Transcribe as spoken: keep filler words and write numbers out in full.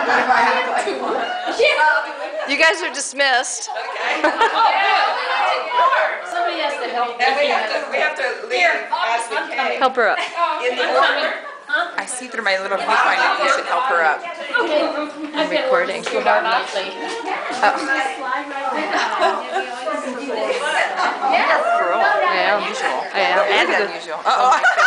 You guys are dismissed. Okay. Somebody has to help. And we have to, we have to leave as we came. Help her up. In the order. I see through my little viewfinder you should help her up. Okay. I'm recording. Too hard lately. Girl. I am. Unusual. I am. And unusual. Uh-oh.